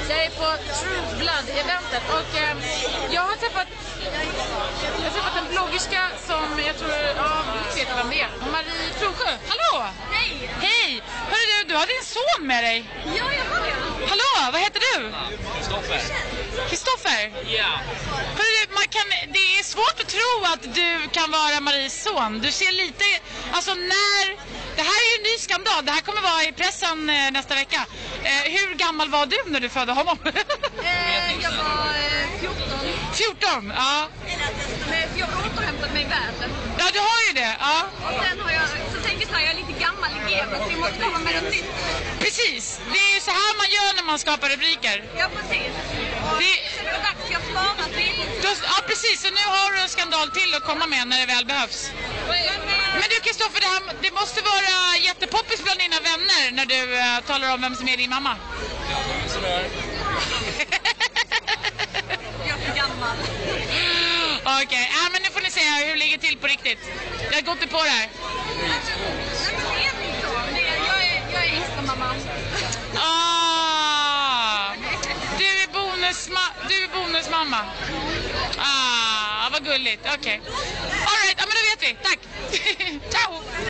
Jag är på True Blood-eventet och jag har träffat en bloggerska som jag tror, du vet vem det är. Marie Trosjö. Hallå! Hej! Hej! Hörru du har din son med dig. Ja, jag har det. Hallå, vad heter du? Kristoffer. Kristoffer? Ja. Hörru, det är svårt att tro att du kan vara Maries son. Du ser lite, alltså det här är ju en ny skandal. Det här kommer vara i pressen nästa vecka. Hur gammal var du när du födde honom? Jag var 14. 14, ja. Men jag har återhämtat mig väl. Ja, du har ju det, ja. Och sen har så tänkte jag är lite gammal i gamet, så jag måste komma med något nytt. Precis, det är så här man gör när man skapar rubriker. Ja, precis. Och så det var dags för jag sparat till. Ja, precis, så nu har du en skandal till att komma med när det väl behövs. Men du Kristoffer, det måste vara jättepoppis bland dina vänner när du talar om vem som är din mamma. Sådär. Jag är för gammal. Okej, men nu får ni se hur det ligger till på riktigt. Jag har gått på det här. Jag är extra mamma. Du är bonusmamma. Vad gulligt. Okej. All right, men då vet vi. Tack. Ciao.